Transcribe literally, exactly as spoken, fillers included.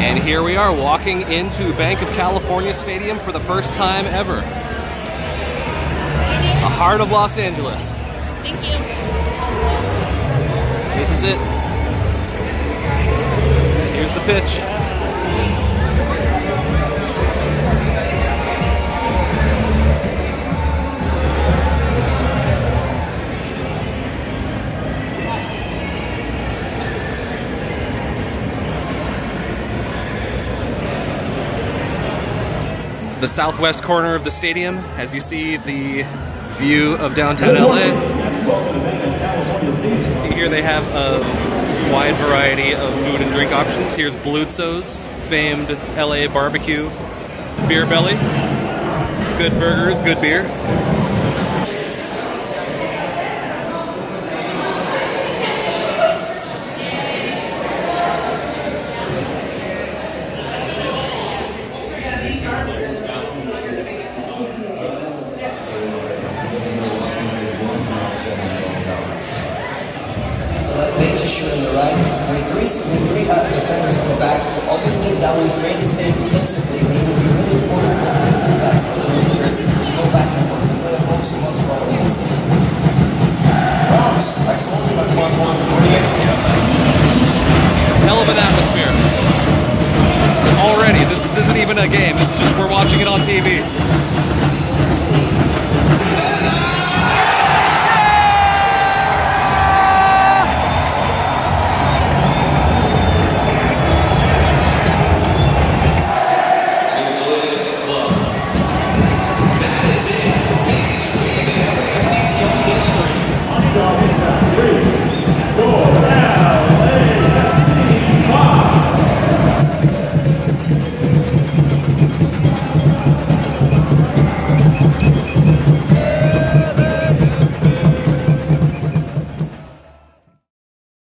And here we are walking into Banc of California Stadium for the first time ever. The heart of Los Angeles. Thank you. This is it. Here's the pitch. The southwest corner of the stadium, as you see the view of downtown L A. See here they have a wide variety of food and drink options. Here's Bludso's famed L A barbecue, Beer Belly, good burgers, good beer. Shoot on the right, with three, with three uh, defenders on the back. Obviously, that will drain space defensively, but it will be really important for the fullbacks or the wingers to go back and forth, to play a box to box ball against them. Bronx, I told you that plus one recording it. Hell of an atmosphere. Already, this, this isn't even a game, this is just, we're watching it on T V.